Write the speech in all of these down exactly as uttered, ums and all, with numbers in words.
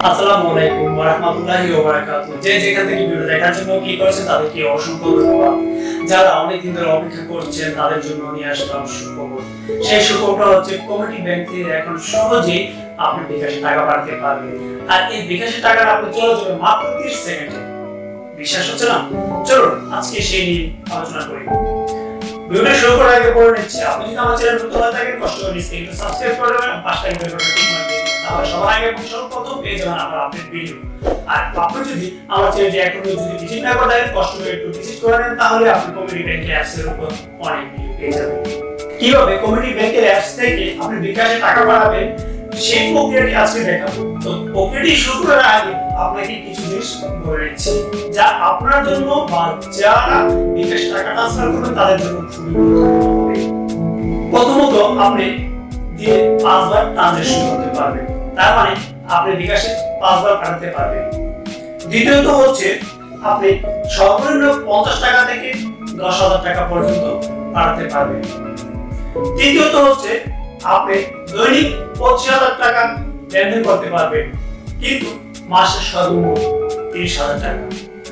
আসসালামু আলাইকুম ওয়া রাহমাতুল্লাহি ওয়া বারাকাতুহু। যে যেখান থেকে ভিডিও দেখার জন্য ক্লিক করেছেন তাদেরকে অসংখ্য ধন্যবাদ। যারা অনেক দিন ধরে অপেক্ষা করছেন তাদের জন্য নিয়ে আসলাম সুখবর। সেই সুখবরটা হচ্ছে কমিউনিটি ব্যাংক থেকে এখন সহজেই আপনি বিকাশে টাকা পাঠাতে পারবেন। আর এই বিকাশে টাকা আপনি চলে যাবে মাত্র ত্রিশ সেকেন্ডে। বিশ্বাস হচ্ছে না? চলুন আজকে সেই নিয়ে আলোচনা করি। ভিডিওটা শুরু করার আগে বলে নিচ্ছি, আপনি যদি আমার চ্যানেল নতুন হয়ে থাকেন কষ্ট করে নিচে সাবস্ক্রাইব করে দেবেন, পাশে বেল বাটনটা ক্লিক করে দেবেন, তাহলে সবার আগে এবং সর্বপ্রথম পেয়ে যাবেন আমার আপডেট ভিডিও। আর আপনি যদি আমার চ্যানেলটি এখনো যদি ভিজিট না করে থাকেন কষ্ট করে একটু ভিজিট করে নেন, তাহলে আপনি কমিউনিটি ব্যাংকের অ্যাপস এর উপর অনেক ভিডিও পেয়ে যাবেন। কিভাবে কমিউনিটি ব্যাংকের অ্যাপস থেকে আপনি বিকাশে টাকা পাঠাবেন সেই প্রক্রিয়াটি আজকে দেখাবো। তো প্রক্রিয়াটি শুরু করার আগে আপনাকে কিছু জিনিস বলে নিচ্ছি যা আপনার জন্য বা যারা বিকাশে টাকা ট্রান্সফার করবেন তাদের জন্য খুবই গুরুত্বপূর্ণ হবে। প্রথমত আপনি দিয়ে পাঁচবার ট্রানজাকশন করতে পারবেন, তার মানে আপনি বিকাশে পাঁচবার পাঠাতে পারবেন। দ্বিতীয়ত হচ্ছে আপনি সর্বনিম্ন পঞ্চাশ টাকা থেকে দশ হাজার টাকা পর্যন্ত পাঠাতে পারবেন। তৃতীয়ত হচ্ছে আপনি দৈনিক পঁচিশ হাজার টাকা লেনদেন করতে পারবেন, কিন্তু মাসে সর্বমোট তিরিশ হাজার টাকা।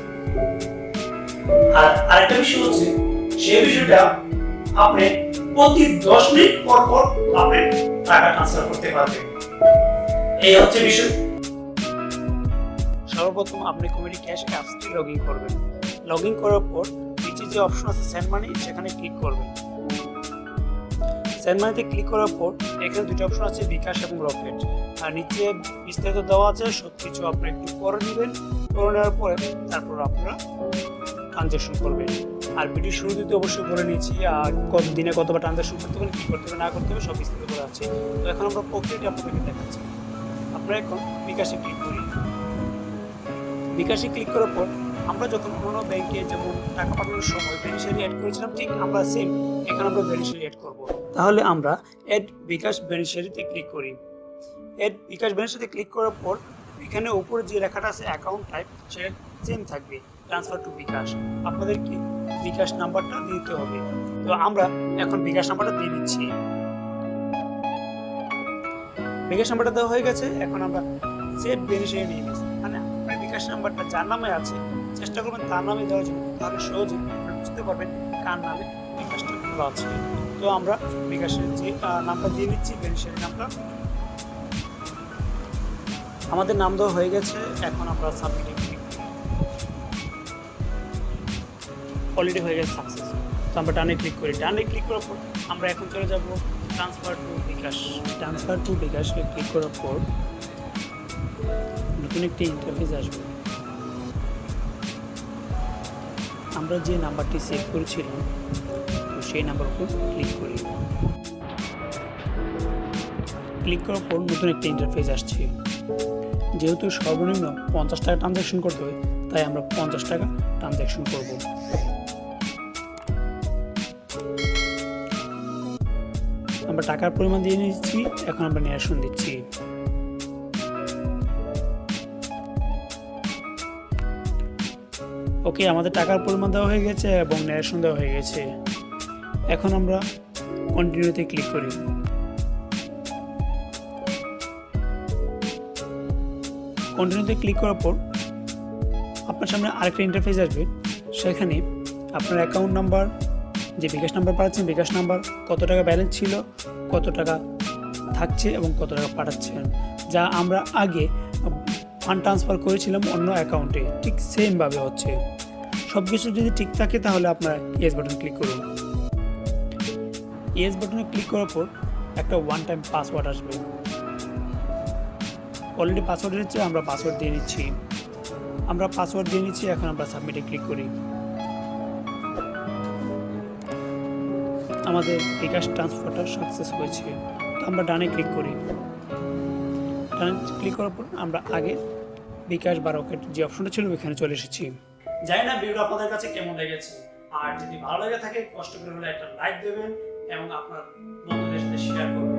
আর আরেকটা বিষয় হচ্ছে সেই বিষয়টা আপনি প্রতি দশ মিনিট পর পর আপনি টাকা ট্রান্সফার করতে পারবেন। এই হচ্ছে বিষয়। সর্বপ্রথম আপনি কমিউনিটি ক্যাশ অ্যাপসটি লগ ইন করবেন। লগ ইন করার পর নিচে যে অপশন আছে সেন্ড মানি, সেখানে ক্লিক করবেন। সেন্ড মানিতে ক্লিক করার পর এখানে দুটো অপশন আছে, বিকাশ এবং রকেট। আর নিচে বিস্তারিত দেওয়া আছে, সব কিছু আপনি একটু করে নেবেন। করে নেওয়ার পরে তারপর আপনারা ট্রানজাকশন করবেন। আর ভিডিও শুরু দিতে অবশ্যই বলে নিয়েছি আর কত দিনে কতবার ট্রানজাকশন করতে হবে, কী করতে হবে না করতে হবে সব বিস্তারিত বলা আছে। তো এখন আমরা প্রক্রিয়াটি আপনাদেরকে দেখাচ্ছি। আপনারা এখন বিকাশে ক্লিক করি। বিকাশে ক্লিক করার পর আমরা যখন কোনো ব্যাংকে যেমন টাকা পাঠানোর সময় বেনিফিশিয়ারি অ্যাড করেছিলাম, ঠিক আমরা সেম এখানে আমরা বেনিফিশিয়ারি অ্যাড করব। তাহলে আমরা অ্যাড বিকাশ বেনিফিশিয়ারিতে ক্লিক করি। অ্যাড বিকাশ বেনিফিশিয়ারিতে ক্লিক করার পর এখানে উপরে যে লেখাটা আছে অ্যাকাউন্ট টাইপ, সেটা সেম থাকবে, ট্রান্সফার টু বিকাশ। আপনাদেরকে বিকাশ নাম্বারটা দিতে হবে। তো আমরা এখন বিকাশ নাম্বারটা দিয়ে দিচ্ছি। বিকাশ নাম্বারটা দেওয়া হয়ে গেছে। এখন আমরা সেভ বেনিফিশিয়ারি নিয়ে নিচ্ছি, মানে আপনার বিকাশ নাম্বারটা যার নামে আছে চেষ্টা করবেন তার নামে দেওয়ার জন্য, তাহলে সহজে আপনারা বুঝতে পারবেন কার নামে বিকাশটা খোলা আছে। তো আমরা বিকাশের যে নামটা দিয়ে নিচ্ছি, বেনিফিশিয়ারি নামটা আমাদের নাম দেওয়া হয়ে গেছে। এখন আমরা সাবমিটে ক্লিক করি। অলরেডি হয়ে গেছে সাকসেস। তো আমরা ডানে ক্লিক করি। ডানে ক্লিক করার পর আমরা এখন চলে যাব transfer to bKash. Transfer to বিকাশে ক্লিক করার পর নতুন একটি ইন্টারফেস আসবে। আমরা যে নাম্বারটি সেভ করেছিলাম তো সেই নাম্বার উপর ক্লিক করি। ক্লিক করার পর নতুন একটি ইন্টারফেস আসছে। যেহেতু সর্বনিম্ন পঞ্চাশ টাকা ট্রানজাকশন করতে হয়, তাই আমরা পঞ্চাশ টাকা ট্রানজাকশন করব। আমরা টাকার পরিমাণ দিয়ে নিচ্ছি। এখন আমরা নিরাসন দিচ্ছি। ওকে, আমাদের টাকার পরিমাণ দেওয়া হয়ে গেছে এবং নিরাসন দেওয়া হয়ে গেছে। এখন আমরা কন্টিনিউতে ক্লিক করি। কন্টিনিউতে ক্লিক করার পর আপনার সামনে আরেকটা ইন্টারফেস আসবে। সেখানে আপনার অ্যাকাউন্ট নাম্বার, যে বিকাশ নাম্বার পাচ্ছেন বিকাশ নাম্বার, কত টাকা ব্যালেন্স ছিল, কত টাকা থাকছে এবং কত টাকা পাঠাচ্ছেন, যা আমরা আগে ফান্ড ট্রান্সফার করেছিলাম অন্য অ্যাকাউন্টে, ঠিক সেমভাবে হচ্ছে। সব কিছু যদি ঠিক থাকে তাহলে আপনার ইয়েস বাটন ক্লিক করুন। ইয়েস বাটনে ক্লিক করার পর একটা ওয়ান টাইম পাসওয়ার্ড আসবে। অলরেডি পাসওয়ার্ড এসেছে, আমরা পাসওয়ার্ড দিয়ে নিচ্ছি। আমরা পাসওয়ার্ড দিয়ে নিচ্ছি। এখন আমরা সাবমিটে ক্লিক করি। আমাদের বিকাশ ট্রান্সফারটা সাকসেস হয়েছে। তো আমরা ডানে ক্লিক করি। ডানে ক্লিক করার পর আমরা আগে বিকাশ বা রকেট যে অপশনটা ছিল ওইখানে চলে এসেছি। জানি না ভিডিও আপনাদের কাছে কেমন লেগেছে, আর যদি ভালো লেগে থাকে কষ্ট করে হলে একটা লাইক দেবেন এবং আপনার বন্ধুদের সাথে শেয়ার করবেন।